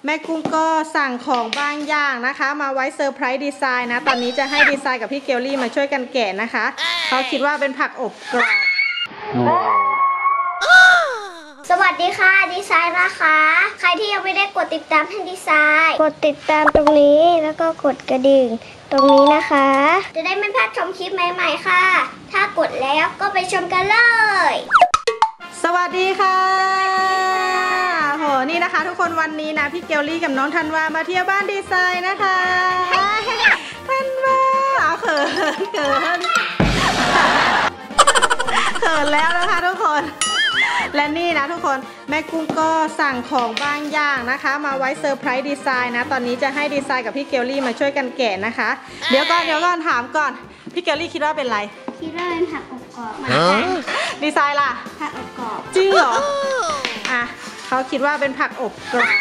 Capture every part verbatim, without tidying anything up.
แม่กุ้งก็สั่งของบางอย่างนะคะมาไว้เซอร์ไพรส์ดีไซน์นะตอนนี้จะให้ดีไซน์กับพี่เกลลี่มาช่วยกันแกะนะคะเขาคิดว่าเป็นผักอบกรอบสวัสดีค่ะดีไซน์นะคะใครที่ยังไม่ได้กดติดตามให้ดีไซน์กดติดตามตรงนี้แล้วก็กดกระดิ่งตรงนี้นะคะจะได้ไม่พลาดชมคลิปใหม่ๆค่ะถ้ากดแล้วก็ไปชมกันเลยสวัสดีค่ะโหนี่นะคะทุกคนวันนี้นะพี่เกลลี่กับน้องธันวามาเที่ยวบ้านดีไซน์นะคะธันวาเอาเขินเขินเขินแล้วนะคะทุกคนและนี่นะทุกคนแม่กุ้งก็สั่งของบางอย่างนะคะมาไว้เซอร์ไพรส์ดีไซน์นะตอนนี้จะให้ดีไซน์กับพี่เกลลี่มาช่วยกันแกะนะคะเดี๋ยวก่อนเดี๋ยวก่อนถามก่อนพี่เกลลี่คิดว่าเป็นอะไรคิดว่าเป็นผักอบกรอบดีไซน์ล่ะผักอบกรอบจริงเหรออ่ะเขาคิดว่าเป็นผักอบกรอบ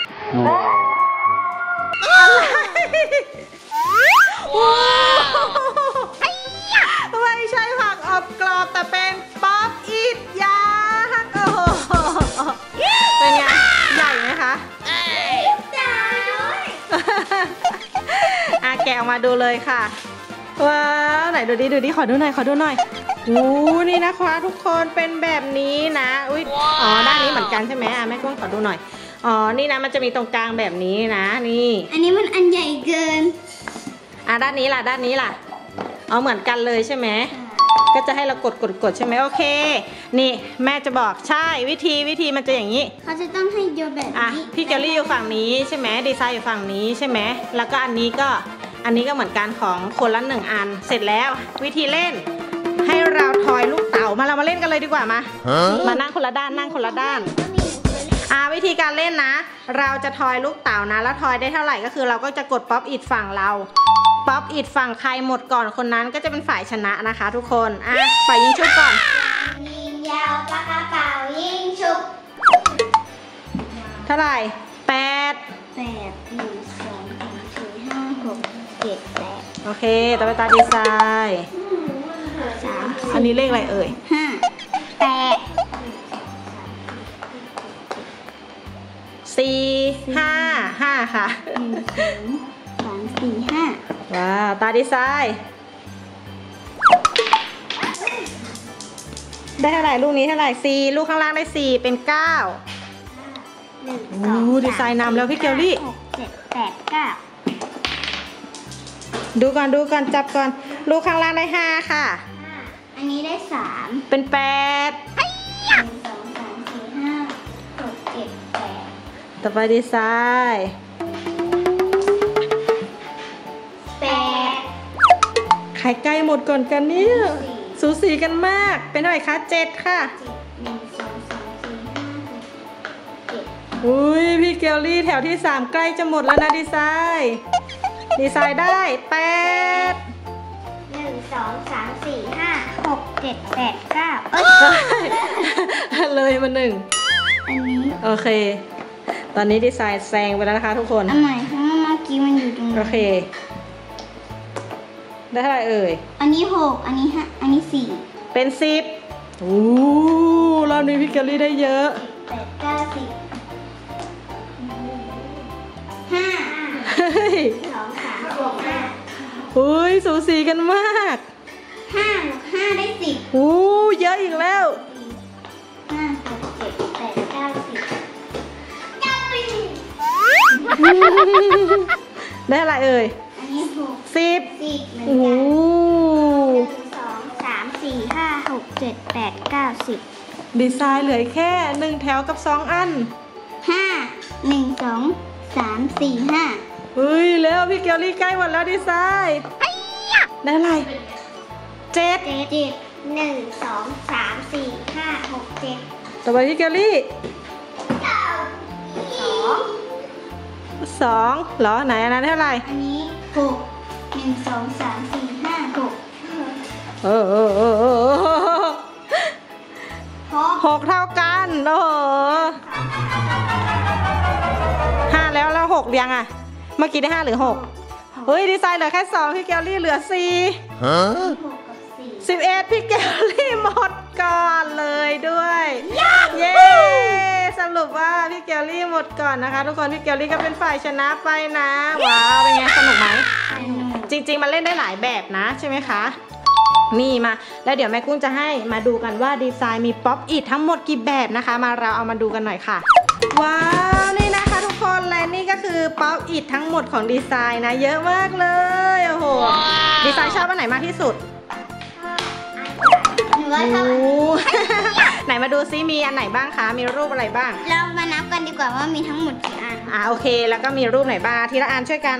ไม่ใช่ผักอบกรอบแต่เป็นป๊อปอิทยักษ์โอ้โหเป็นไงใหญ่ไหมคะอ่ะแกะออกมาดูเลยค่ะว้าวไหนดูดิดูดิขอดูหน่อยขอดูหน่อยดูนี่นะคะทุกคนเป็นแบบนี้นะอุ้ยอ๋อด้านนี้เหมือนกันใช่ไหมอ่ะแม่กุ้งขอดูหน่อยอ๋อนี่นะมันจะมีตรงกลางแบบนี้นะนี่อันนี้มันอันใหญ่เกินอ่ะด้านนี้ล่ะด้านนี้ล่ะเอาเหมือนกันเลยใช่ไหมก็จะให้เรากดกดกดใช่ไหมโอเคนี่แม่จะบอกใช่วิธีวิธีมันจะอย่างนี้เขาจะต้องให้โยนแบบนี้พี่เกลลี่อยู่ฝั่งนี้ใช่ไหมดีไซน์อยู่ฝั่งนี้ใช่ไหมแล้วก็อันนี้ก็อันนี้ก็เหมือนกันของคนละหนึ่งอันเสร็จแล้ววิธีเล่นให้เราทอยลูกเต๋ามาเรามาเล่นกันเลยดีกว่ามามานั่งคนละด้านนั่งคนละด้านอ่าวิธีการเล่นนะเราจะทอยลูกเต๋านะแล้วทอยได้เท่าไหร่ก็คือเราก็จะกดป๊อปอิทฝั่งเราป๊อปอิทฝั่งใครหมดก่อนคนนั้นก็จะเป็นฝ่ายชนะนะคะทุกคนอ่ะไปยิงชุบก่อนยิงยาวปากกระเป๋ายิงชุบเท่าไหร่แปดแปดหนึ่งสองสามสี่ห้าหกเจ็ดแปดโอเคต่อไปตาดีไซน์สามอันนี้เลขอะไรเอ่ยห้าแปดสี่ห้าห้าค่ะหนึ่งสองสามสี่ห้าว้าวตาดีไซน์ได้เท่าไหร่ลูกนี้เท่าไหร่สี่ลูกข้างล่างได้สี่เป็นเก้าหนึ่งสองดีไซน์นำแล้วพี่เกลลี่หกเจ็ดแปดเก้าดูก่อนดูก่อนจับก่อนลูกข้างล่างได้ห้าค่ะอันนี้ได้สามเป็นแปดหนึ่งสองสามสี่ห้าหกเจ็ดแปดต่อไปดีไซน์แปดใครใกล้หมดก่อนกันเนี่ยสูสีกันมากเป็นเท่าไหร่คะเจ็ดค่ะหนึ่งสองสามสี่ห้าหกเจ็ดอุ้ยพี่เกลลี่แถวที่สามใกล้จะหมดแล้วนะดีไซน์ดีไซน์ได้แปดหนึ่งสองสามสี่ห้าหกเจ็ดแปดเก้าเอ้ยเลยมาหนึ่งอันนี้โอเคตอนนี้ดีไซน์แซงไปแล้วนะคะทุกคนอันไหนคะเมื่อกี้มันอยู่ตรงนี้โอเคได้เท่าไหร่เอ่ยอันนี้หกอันนี้ห้าอันนี้สี่เป็นสิบโอ้รอบนี้พี่เกลลี่ได้เยอะแปดเก้าสิบห้าสองสามหกห้าอุ้ยสูสีกันมากห้าหกห้าได้สิบโอ้เยอะอีกแล้วห้าหกเจ็ดแปดเก้าสิบเก้าปีได้อะไรเอ่ยอันนี้หกสิบสิบโอ้หนึ่งสองสามสี่ห้าหกเจ็ดแปดเก้าสิบดีไซน์เหลือแค่หนึ่งแถวกับสองอันห้าหนึ่งสองสามสี่ห้าเฮ้ยแล้วพี่เกลลี่ใกล้หมดแล้วดีไซน์ได้อะไรเจ็ดเจ็ดหนึ่งสองสามสี่ห้าหกเจ็ดต่อไปพี่เกลลี่สองสองเหรอไหนอันนั้นเท่าไหร่อันนี้หกหนึ่งสองสามสี่ห้าหกเออเออเออเออหกเท่ากันโอ้โหห้าแล้วแล้วหกยังอ่ะเมื่อกี้ได้ห้าหรือหกเฮ้ยดีไซน์เหลือแค่สองพี่เกลลี่เหลือสี่สิบเอ็ดพี่เกลลี่หมดก่อนเลยด้วยเย้สรุปว่าพี่เกลลี่หมดก่อนนะคะทุกคนพี่เกลลี่ก็เป็นฝ่ายชนะไปนะว้าวเป็นไงสนุกไหมจริงๆมันเล่นได้หลายแบบนะใช่ไหมคะนี่มาแล้วเดี๋ยวแม่กุ้งจะให้มาดูกันว่าดีไซน์มีป๊อปอิททั้งหมดกี่แบบนะคะมาเราเอามาดูกันหน่อยค่ะว้าวนี่นะคะทุกคนและนี่ก็คือป๊อปอิททั้งหมดของดีไซน์นะเยอะมากเลยโอ้โหดีไซน์ชอบอันไหนมากที่สุดหนูว่าชอบโอ้ ไหนมาดูซิมีอันไหนบ้างคะมีรูปอะไรบ้างเรามานับกันดีกว่าว่ามีทั้งหมดกี่อันอ่าโอเคแล้วก็มีรูปไหนบ้างทีละอันช่วยกัน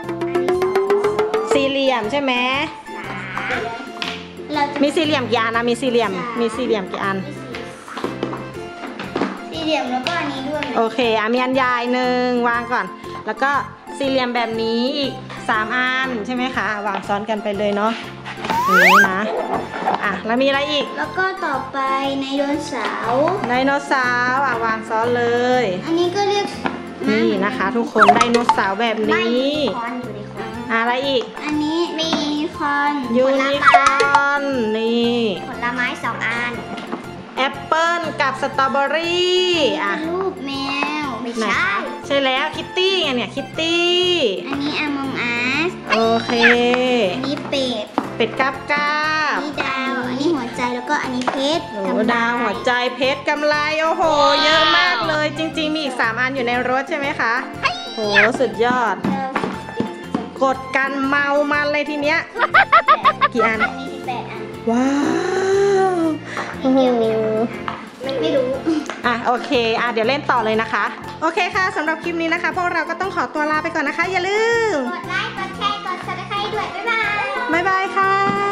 สี่เหลี่ยมใช่ไหมเราจะมีสี่เหลี่ยมกี่อันนะมีสี่เหลี่ยมมีสี่เหลี่ยมกี่อันสี่เหลี่ยมแล้วก็อันนี้ด้วยโอเคอ่ะมีอันใหญ่หนึ่งวางก่อน แล้วก็สี่เหลี่ยมแบบนี้อีกสามอันใช่ไหมคะวางซ้อนกันไปเลยเนาะอย่างนี้นะอ่ะแล้วมีอะไรอีกแล้วก็ต่อไปในโดนเสาร์ไดโนเสาร์อ่ะวางซ้อนเลยอันนี้ก็เรียกนี่นะคะ ทุกคนไดโนเสาร์แบบไม่นี้คอนอยู่ในคอนอะไรอีกอันนี้มียูนิคอร์นยูผลนิคไม้อร์นนี่ผลไม้สองอันแอปเปิ้ลกับสตรอเบอรี่อ่ะรูปแมวไม่ไหนใช่ใช่แล้วคิตตี้ไงเนี่ยคิตตี้อันนี้อมองอาสโอเคอันนี้เป็ดเป็ดกับกาอันบนี้ดาว อันนี้หัวใจแล้วก็อันนี้เพชรโอ้ดาวหัวใจเพชรกำไลโอ้โห เยอะมากเลย จริง ๆ มีอีกสามอันอยู่ในรถใช่ไหมคะโหสุดยอด กดกันเมามันเลยทีเนี้ย กี่อันมีสิบแปดอันว้าวโอ้โหไม่ไม่รู้อ่ะโอเคอ่ะเดี๋ยวเล่นต่อเลยนะคะ โอเคค่ะสำหรับคลิปนี้นะคะ พวกเราก็ต้องขอตัวลาไปก่อนนะคะ อย่าลืมกดไลค์ กดแชร์ กดซับสไครต์ด้วย บ๊ายบายบ๊ายบายค่ะ